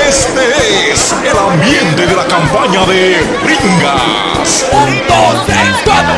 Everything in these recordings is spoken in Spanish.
Este es el ambiente de la campaña de Bringas. 1, 2, 3, 4.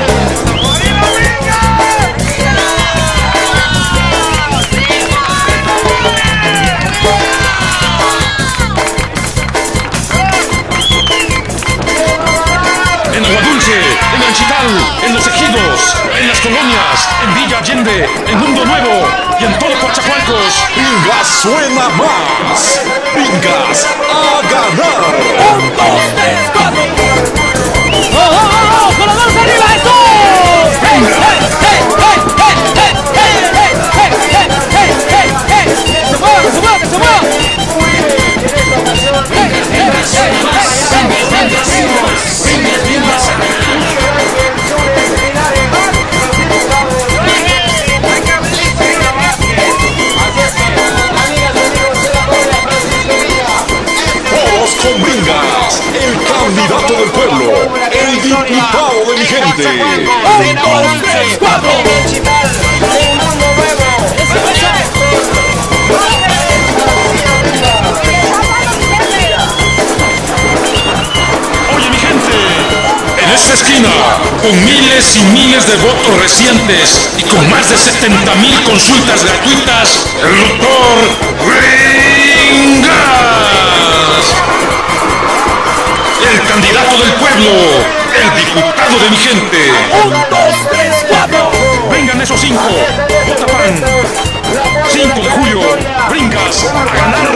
En Aguadulce, en Anchital, en Los Ejidos, en las colonias, en Villa Allende, en Mundo Nuevo y en todo Coatzacoalcos. Bringas suena más. Bringas a ganar. 1, 2, 3, 4. ¡Oh, oh, oh! ¡Con las manos arriba, eso! ¡Hey, hey, hey, hey, hey, hey, hey, hey, hey, hey, hey, hey, hey! ¡Se mueve, se mueve, se mueve! ¡Hey, hey, hey, Todos con Bringas, el candidato del pueblo, el diputado de mi gente. 1, 2, 3, 4. Oye, mi gente, en esta esquina, con miles y miles de votos recientes y con más de 70,000 consultas gratuitas, el doctor Bringas, el candidato del pueblo, el diputado de mi gente. 1, 2, 3, 4. Vengan esos 5, vota PAN. 5 de julio, Bringas a ganar.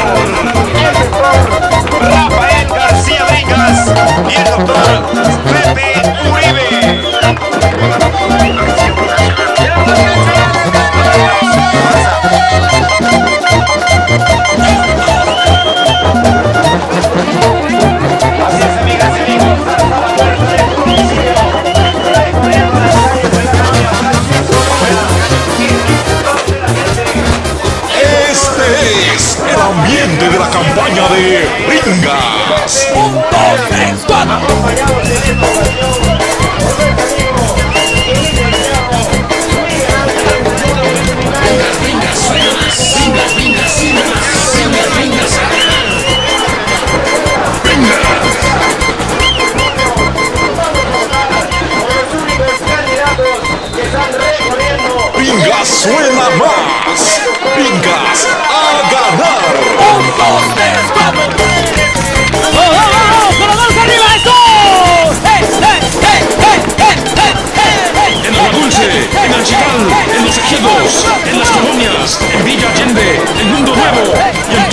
Rafael García Bringas y el doctor Pepe Uribe. Así es, amigas y amigos. Este es el ambiente de la campaña de Bringas. 1, 2, 3, 4. Bringas suena más. Bringas a ganar. 1, 2, 3, 4. ¡Oh, oh, oh! ¡Con las manos arriba, eso! ¡Hey, hey, hey, hey, hey, hey, hey! En Aguadulce, en Anchital, en Los Ejidos, en las colonias.